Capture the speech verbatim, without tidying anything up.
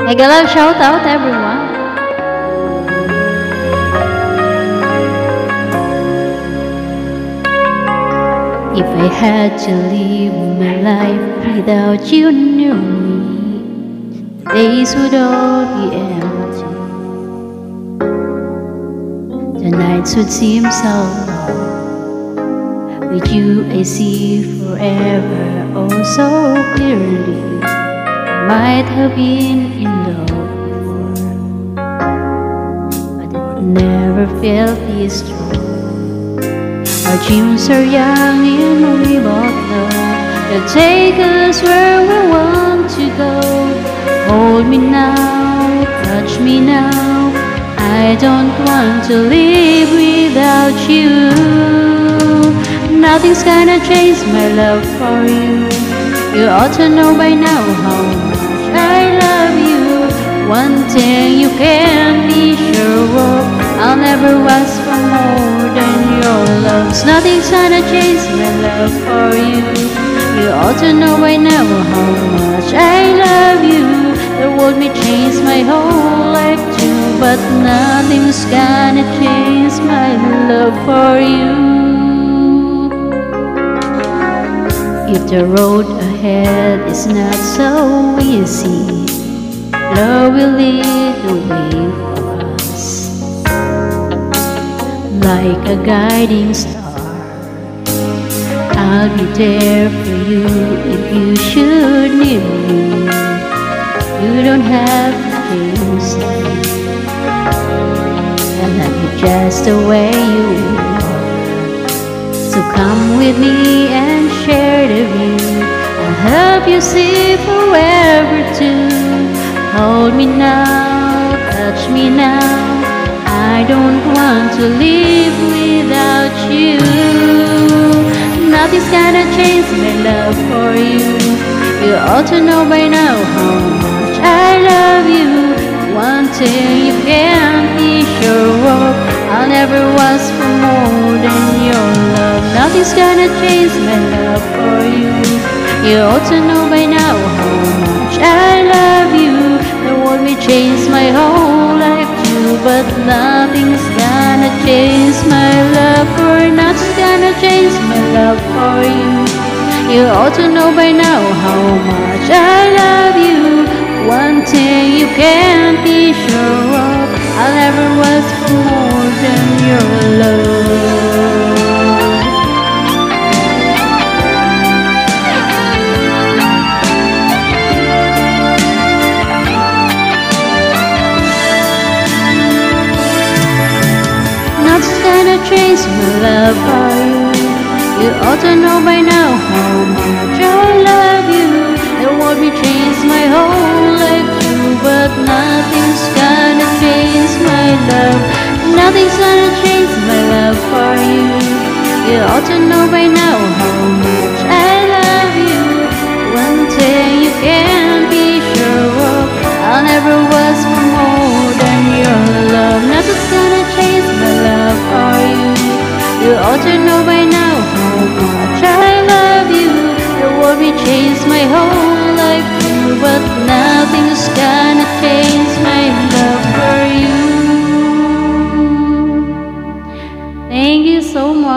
Make a love shout out, everyone. If I had to live my life without you near me, the days would all be empty. The nights would seem so long. With you I see forever, oh so clearly. I might have been in love before, but it never felt this strong. Our dreams are young and we both know they'll take us where we want to go. Hold me now, touch me now, I don't want to live without you. Nothing's gonna change my love for you. You ought to know by now how much I love you. One thing you can be sure of, I'll never ask for more than your love. Nothing's gonna change my love for you. You ought to know by now how much I love you. The world may change my whole life too, but nothing's gonna change my love for you. If the road ahead is not so easy, love will lead the way for us. Like a guiding star, I'll be there for you if you should need me. You don't have to change me. I love you just the way you are. So come with me and share the view. I'll help you see forever too. Hold me now, touch me now, I don't want to live without you. Nothing's gonna change my love for you. You ought to know by now how much I love you. One thing you can't be sure of, I'll never ask for more than your love. Nothing's gonna change my love for you. You ought to know by now how much I love you. The world may change my whole life too, but nothing's gonna change my love for you. Nothing's gonna change my love for you. You ought to know by now how much I love you. One thing you can't be sure of, I'll never ask for more than your love. Nothing's gonna change my love for you. You ought to know by now how much I love you. The world may change my whole life too, but nothing's gonna change my love. Nothing's gonna change my love for you. You ought to know by now how much I love you. One thing you can't be sure of, I'll never ask for more than your love. Nothing's gonna change my love for you. You ought to know by now how much I love you. The world may change my whole life too, but nothing's gonna change my love for you. Thank you so much.